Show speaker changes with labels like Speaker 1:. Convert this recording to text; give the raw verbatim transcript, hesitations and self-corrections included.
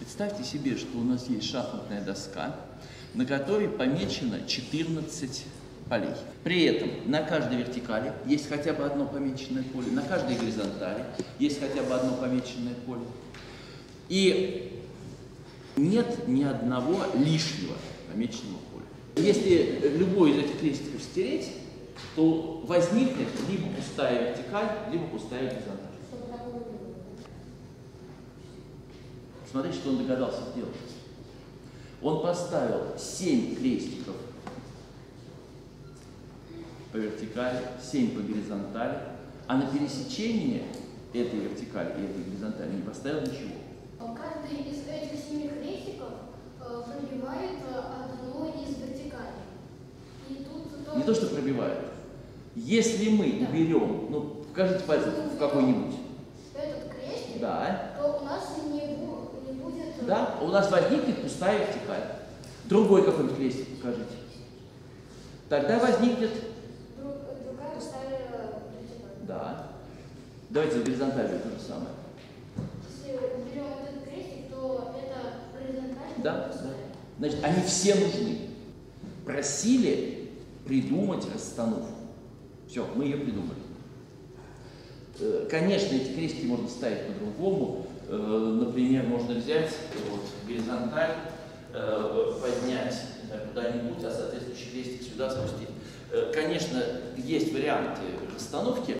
Speaker 1: Представьте себе, что у нас есть шахматная доска, на которой помечено четырнадцать полей. При этом на каждой вертикали есть хотя бы одно помеченное поле, на каждой горизонтали есть хотя бы одно помеченное поле. И нет ни одного лишнего помеченного поля. Если любой из этих крестиков стереть, то возникнет либо пустая вертикаль, либо пустая горизонталь. Смотрите, что он догадался сделать. Он поставил семь крестиков по вертикали, семь по горизонтали, а на пересечении этой вертикали и этой горизонтали не поставил ничего.
Speaker 2: Каждый из этих семи крестиков э, пробивает одну из вертикалей. И тут тоже...
Speaker 1: Не то, что пробивает. Если мы да. уберем, ну, покажите пальцем в какой-нибудь.
Speaker 2: Этот крестик,
Speaker 1: да.
Speaker 2: то у нас не, бу не будет...
Speaker 1: Да, у нас возникнет пустая вертикаль. Другой какой-нибудь крестик покажите. Тогда возникнет...
Speaker 2: Друг, другая пустая вертикаль.
Speaker 1: Да. Давайте в горизонтали то же самое.
Speaker 2: Если уберем этот крестик, то это горизонталь.
Speaker 1: Да, да. Значит, они все нужны. Просили придумать расстановку. Все, мы ее придумали. Конечно, эти крестики можно ставить по-другому. Например, можно взять вот, горизонталь, поднять куда-нибудь, а соответствующий крестик сюда спустить. Конечно, есть варианты расстановки.